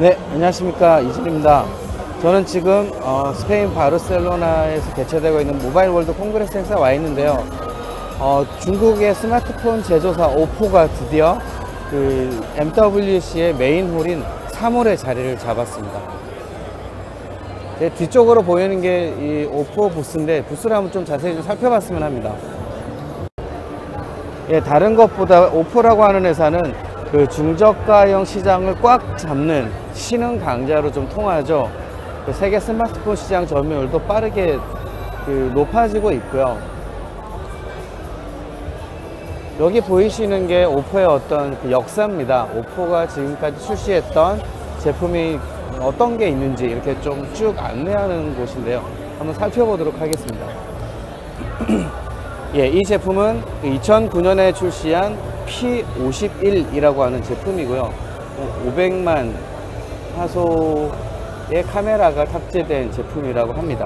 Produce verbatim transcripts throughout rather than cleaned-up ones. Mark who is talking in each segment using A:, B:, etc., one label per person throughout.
A: 네, 안녕하십니까, 이진입니다. 저는 지금 어, 스페인 바르셀로나에서 개최되고 있는 모바일 월드 콩그레스 행사에 와 있는데요. 어, 중국의 스마트폰 제조사 오포가 드디어 그 엠더블유씨의 메인 홀인 삼 홀에 자리를 잡았습니다. 네, 뒤쪽으로 보이는 게 이 오포 부스인데, 부스를 한번 좀 자세히 좀 살펴봤으면 합니다. 예, 다른 것보다 오포라고 하는 회사는 그 중저가형 시장을 꽉 잡는 신흥 강자로 좀 통하죠. 그 세계 스마트폰 시장 점유율도 빠르게 그 높아지고 있고요. 여기 보이시는 게 오포의 어떤 그 역사입니다. 오포가 지금까지 출시했던 제품이 어떤 게 있는지 이렇게 좀 쭉 안내하는 곳인데요. 한번 살펴보도록 하겠습니다. 예, 이 제품은 이천구 년에 출시한 피 오십일이라고 하는 제품이고요. 오백만 화소의 카메라가 탑재된 제품이라고 합니다.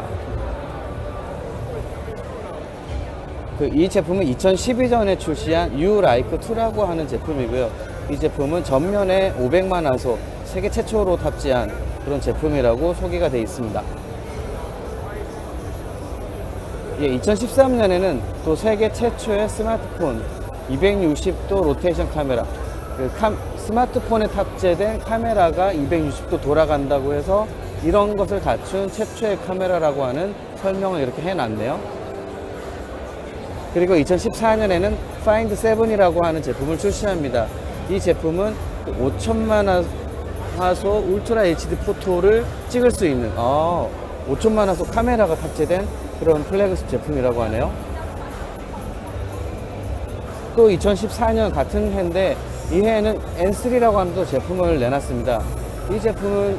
A: 그 이 제품은 이천십이 년에 출시한 유 라이크 투라고 하는 제품이고요. 이 제품은 전면에 오백만 화소, 세계 최초로 탑재한 그런 제품이라고 소개가 되어 있습니다. 예, 이천십삼 년에는 또 세계 최초의 스마트폰 이백육십 도 로테이션 카메라, 그 카, 스마트폰에 탑재된 카메라가 이백육십 도 돌아간다고 해서 이런 것을 갖춘 최초의 카메라라고 하는 설명을 이렇게 해놨네요. 그리고 이천십사 년에는 파인드 세븐이라고 하는 제품을 출시합니다. 이 제품은 오천만 화소 울트라 에이치디 포토를 찍을 수 있는 어, 오천만 화소 카메라가 탑재된 그런 플래그십 제품이라고 하네요. 또 이천십사 년 같은 해인데, 이 해에는 엔 쓰리라고 하는 또 제품을 내놨습니다. 이 제품은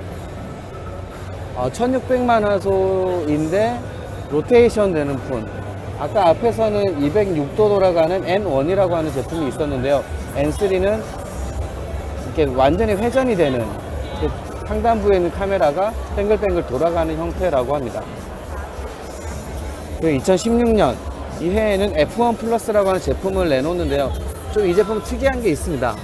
A: 어, 천육백만 화소인데 로테이션 되는 폰. 아까 앞에서는 이백육 도 돌아가는 엔 원이라고 하는 제품이 있었는데요. 엔 쓰리는 이렇게 완전히 회전이 되는, 상단부에 있는 카메라가 뱅글뱅글 돌아가는 형태라고 합니다. 그리고 이천십육 년 이 해에는 에프 원 플러스라고 하는 제품을 내놓는데요. 좀 이 제품 특이한 게 있습니다.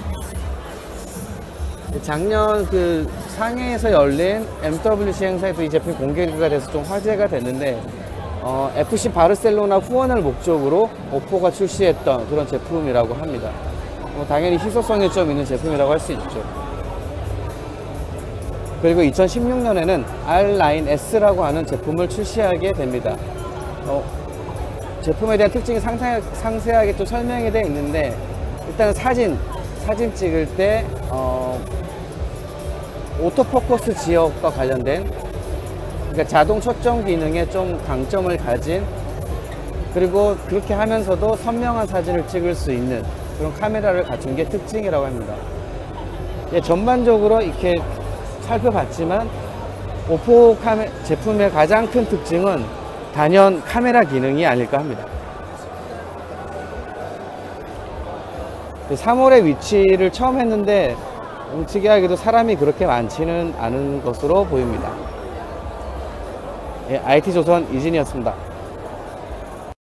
A: 작년 그 상해에서 열린 엠더블유씨 행사에서 이 제품이 공개가 돼서 좀 화제가 됐는데, 어, 에프씨 바르셀로나 후원을 목적으로 오포가 출시했던 그런 제품이라고 합니다. 어, 당연히 희소성이 좀 있는 제품이라고 할 수 있죠. 그리고 이천십육 년에는 알 나인 에스라고 하는 제품을 출시하게 됩니다. 어, 제품에 대한 특징이 상세하게, 상세하게 또 설명이 되어 있는데, 일단 사진, 사진 찍을 때 어, 오토포커스 지역과 관련된, 그러니까 자동 초점 기능에 좀 강점을 가진, 그리고 그렇게 하면서도 선명한 사진을 찍을 수 있는 그런 카메라를 갖춘 게 특징이라고 합니다. 예, 전반적으로 이렇게 살펴봤지만 오포 카메, 제품의 가장 큰 특징은 단연 카메라 기능이 아닐까 합니다. 삼 홀의 위치를 처음 했는데 특이하게도 사람이 그렇게 많지는 않은 것으로 보입니다. 예, 아이티조선 이진이었습니다.